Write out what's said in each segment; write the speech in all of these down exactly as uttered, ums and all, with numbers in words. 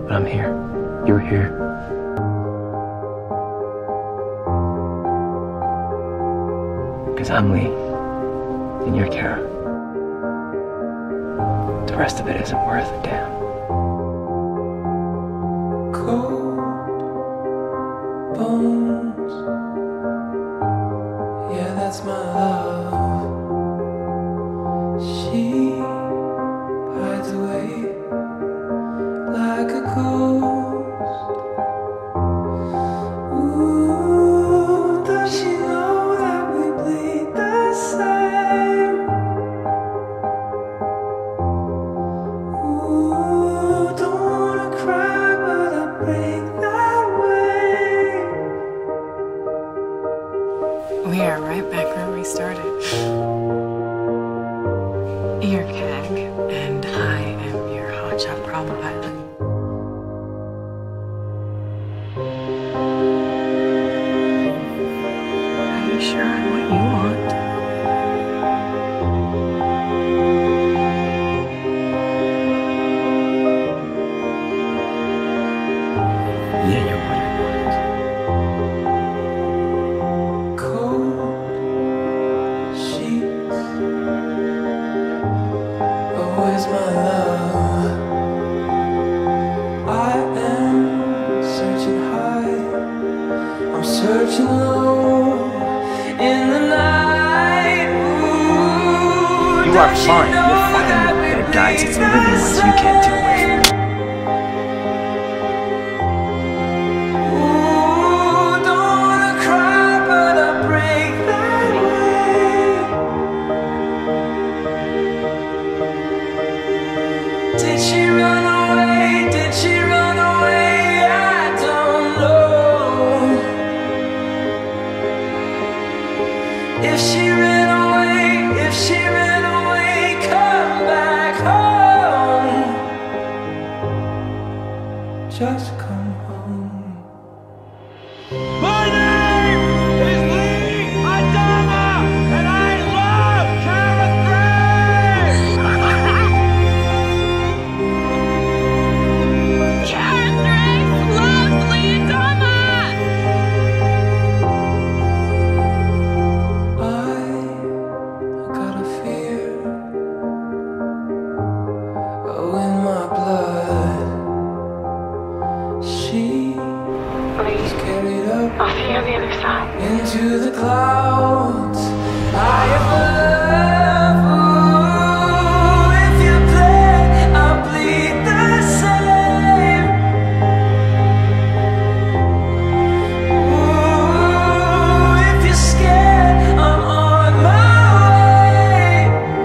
But I'm here. You're here. Because I'm Lee, and you're Kara. The rest of it isn't worth a damn. Cold bones, yeah, that's my love. She hides away like a ghost. Ooh, does she know that we bleed the same? Ooh, don't wanna cry, but I break that way. We are right back where we started. You're Kag, and I am your hotshot prom pilot. Are you sure on what you want? Yeah, you're what I want. Cold sheets, oh, where's my love? I am searching high, I'm searching low in the night. Ooh, You are does she fine. know You're fine that with we the guys. It's the bleed living ones you can't do away from. Ooh, don't wanna cry, but I break that way. Did she run away? Did she run away? I don't know. If she ran away, if she ran away, come back home. Just come home. My name is Lee Adama, and I love Kara Grace! Kara Grace loves Lee Adama! I got a fear, oh, in my blood. She is carried up I'll see you on the other side. into the clouds. I have love. Ooh, if you play, I'll bleed the same. Ooh, if you're scared, I'm on my way.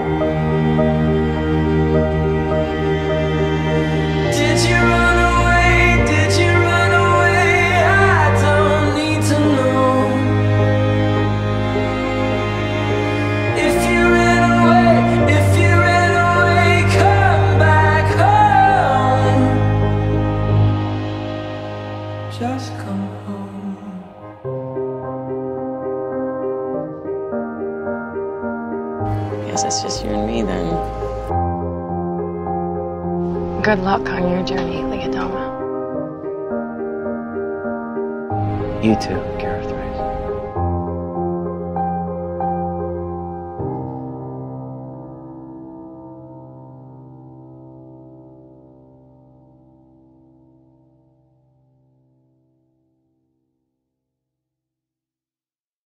Did you run away? Did you run away? I don't need to know. If you ran away, if you ran away, come back home. Just come home. Guess it's just you and me then. Good luck on your journey, Lee Adama. You too, Kara.